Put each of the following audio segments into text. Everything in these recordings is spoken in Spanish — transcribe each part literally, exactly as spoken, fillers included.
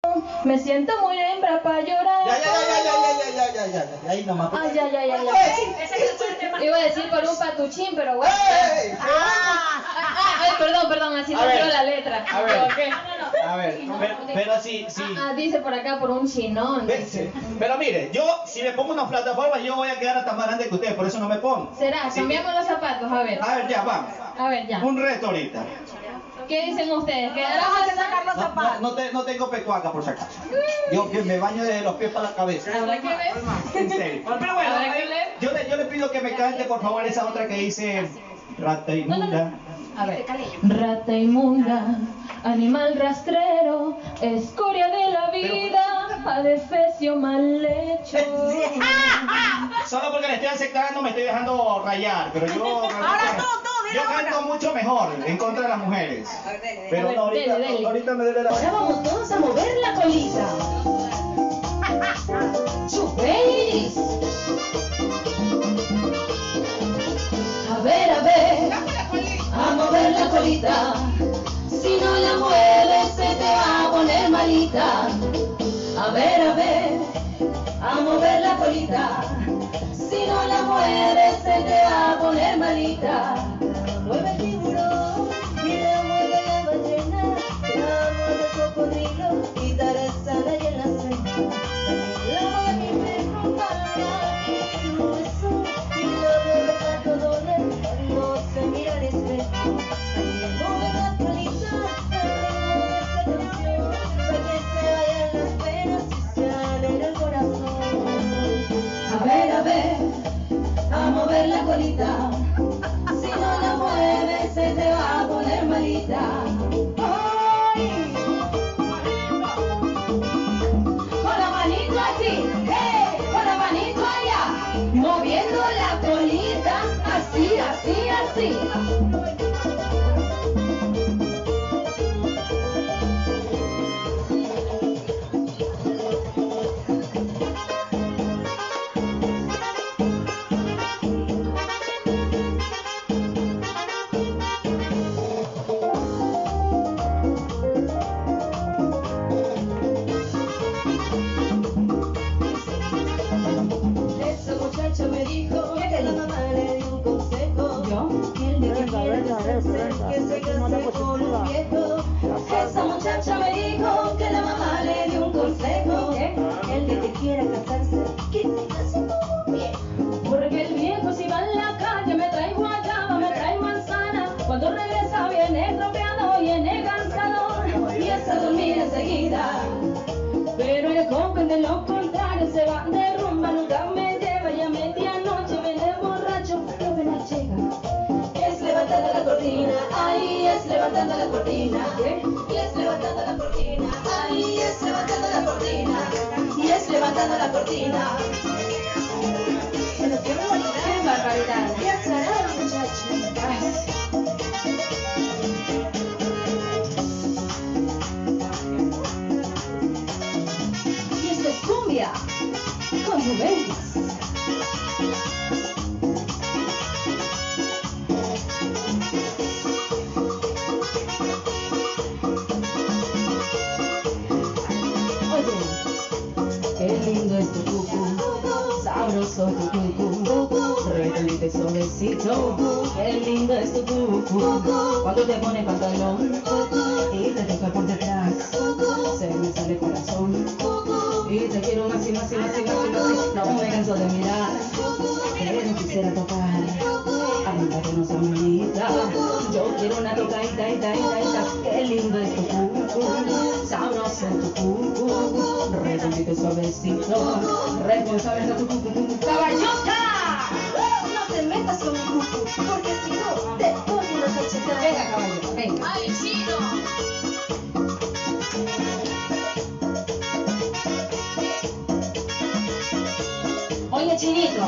Me siento muy hembra para llorar. Ya, ya, ya, ya, ya, ya, ya, ya, ya, ahí nomás. Ay, ya, ya, ya, ya. Iba a decir por un patuchín, pero bueno. ¡Ey! Ah, ah, ay, perdón, perdón, así no quiero la letra. A ver, ¿Qué? a ver, pero, pero sí, sí. Ah, dice por acá por un chinón. Ve- Pero mire, yo si me pongo una plataforma yo voy a quedar hasta más grande que usted, por eso no me pongo. ¿Será? Sí. Cambiamos los zapatos, a ver. A ver, ya, vamos. A ver, ya. Un reto ahorita. ¿Qué dicen ustedes? ¿Que Vamos a sacar los No, zapatos. no, no, te- no tengo pecuaca por si acaso. Yo que me baño desde los pies para la cabeza. ¿Habrá que ver? En serio. Pero bueno, ¿Habrá que ahí- ver? yo le, yo le pido que me cante por favor esa otra que dice Rata inmunda. A ver. Rata inmunda, animal rastrero, escoria de la vida, adefesio mal hecho. Solo porque le estoy aceptando me estoy dejando rayar, pero yo Ahora tú, tú, dile yo canto ahora. mucho mejor en contra de las mujeres. Pero A ver, no, ahorita, dele, dele. ahorita me duele la Ahora vamos todos a mover la colita. Chupéis. A ver, a ver, a mover la colita. Si no la mueves se te va a poner malita. A ver, a ver, a mover la colita. Si no la mueves se te va a poner malita. Mueve el tiburón y la mueve la ballena. La mueve el cocodrilo y Tarzana y el acento. La mueve mi perro para que su hueso. Y la mueve a todo cuando se mira al espejo. También mueve la colita, también mueve esta canción. Para que se vayan las penas y se alegra el corazón. A ver, a ver, a mover la colita. Si no la mueves se te va a poner malita. ¡Ay! Con la manito así, ¡eh! Con la manito allá, moviendo la colita, así, así, así. Ese muchacho me dijo que la mamá le dio un consejo. ¿Yo? Que él me quiere casarse, que se case con un viejo. Esa muchacha me dijo que la mamá le dio un consejo. El de que quiera casarse, que se case con un viejo. Porque el viejo si va en la calle me trae guayaba, me trae manzana. Cuando regresa viene estropeado, viene cansado y es a dormir enseguida. Pero el joven de lo contrario se va de rumba, nunca me lleva y a medianoche viene borracho, pero apenas llega. Es levantando la cortina, ahí es levantando la cortina, y es levantando la cortina, ahí es levantando la cortina, y es levantando la cortina. Pero qué bonita, qué barbaridad, qué aclarado muchacho. Ay. Y esto es cumbia con Rubén. Oye, qué lindo es tu cucú, sabroso tu cucú, redondito y suavecito, qué lindo es tu cucú, cuando te pone pantalón y te toca por detrás, se me sale el corazón. Y te quiero más y más y más y más y más, no me canso de mirar, pero quisiera tocar, anda que no sea bonita, yo quiero una tocadita, ita, ita, ita, qué lindo es tu cucu, sabroso tu cucu, redondito y suavecito, responsable de tu cucu, caballota, no te metas con mi cucu, porque si no te doy una cachetada. Venga caballota, venga. ¡Ay, chino! Oye, chinito,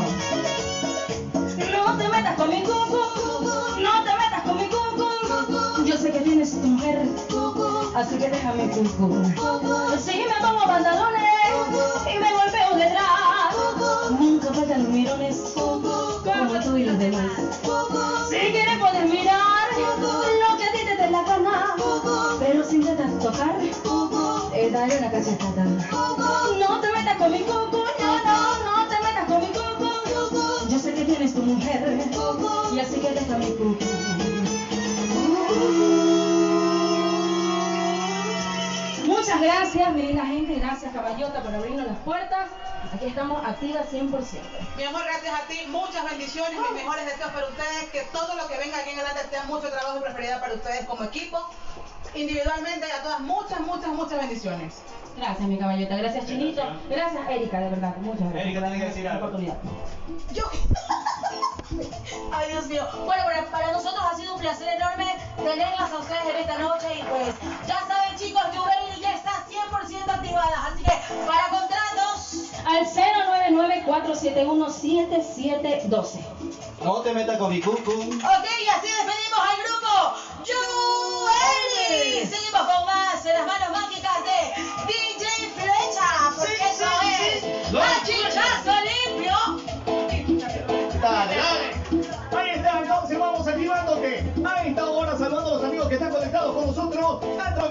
no te metas con mi cucu, no te metas con mi cucu. Yo sé que tienes tu mujer, así que déjame cucu. Si me pongo pantalones y me golpeo detrás, nunca faltan los mirones como tú y los demás. Si quieres puedes mirar lo que a ti te dé la gana, pero si intentas tocar, te da darle una cachetada. No te metas con mi cucu, no, no, no te metas con mi cucu. Yo sé que tienes tu mujer, y así que deja mi cucu. Muchas gracias, mi linda gente, gracias Caballota por abrirnos las puertas. Aquí estamos activas cien por ciento. Mi amor, gracias a ti, muchas bendiciones, mis mejores deseos para ustedes, que todo lo que venga aquí en adelante sea mucho trabajo y prosperidad para ustedes como equipo, individualmente, a todas muchas, muchas, muchas bendiciones. Gracias, mi Caballota, gracias Chinito, gracias Erika, de verdad, muchas gracias. Erika, tiene que decir algo. Oportunidad. Yo... Ay, Dios mío. Bueno, para, para nosotros ha sido un placer enorme tenerlas a ustedes en esta noche y pues, ya saben chicos, Juvenil ya está cien por ciento activada, así que para contratos... Al cero nueve nueve, cuatro siete uno, siete siete uno dos. No te metas con mi cucu. Ok, y así despedimos al grupo Juvenil. Seguimos con más en las manos mágicas de D J Flecha, porque Sí, eso sí, es sí. Machichazo Limpio. Dale, dale. Ahí está, entonces vamos activándote. A esta hora saludando a los amigos que están conectados con nosotros.